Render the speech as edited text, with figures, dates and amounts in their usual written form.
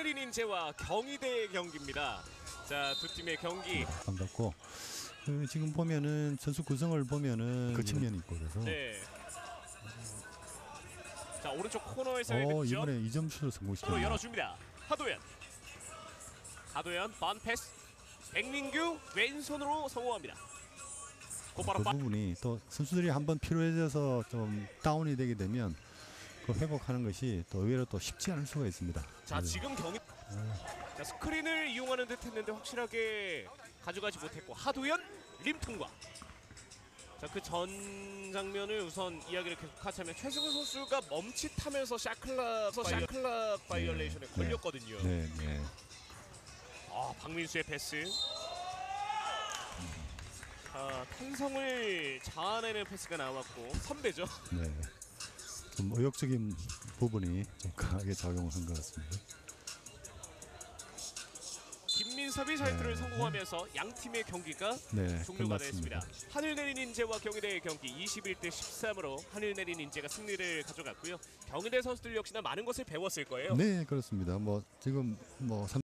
하늘내린 인재와 경희대의 경기입니다. 자, 두 팀의 경기. 반갑고 지금 보면은 선수 구성을 보면은 그 측면이 있고 그래서 네. 자, 오른쪽 코너에서의 득점. 이번에 2점 슛을 성공시켰네요. 열어줍니다. 하도현 반 패스. 백민규 왼손으로 성공합니다. 곧바로 그 부분이 또 선수들이 한번 피로해져서 좀 다운이 되게 되면 그 회복하는 것이 또 의외로 또 쉽지 않을 수가 있습니다. 자, 지금 경기 자, 스크린을 이용하는 듯 했는데 확실하게 가져가지 못했고 하도현 림 통과. 자, 그 전 장면을 우선 이야기를 계속하자면 최승우 선수가 멈칫하면서 샤클락 바이올레이션에 걸렸거든요. 네. 박민수의 패스. 탄성을 자아내는 패스가 나왔고 선배죠. 네. 좀 의욕적인 부분이 좀 강하게 작용한 것 같습니다. 김민섭이 살투를 성공하면서 양 팀의 경기가 종료가 됐습니다. 하늘내린 인재와 경희대의 경기 21대 13으로 하늘내린 인재가 승리를 가져갔고요. 경희대 선수들 역시나 많은 것을 배웠을 거예요. 네, 그렇습니다. 지금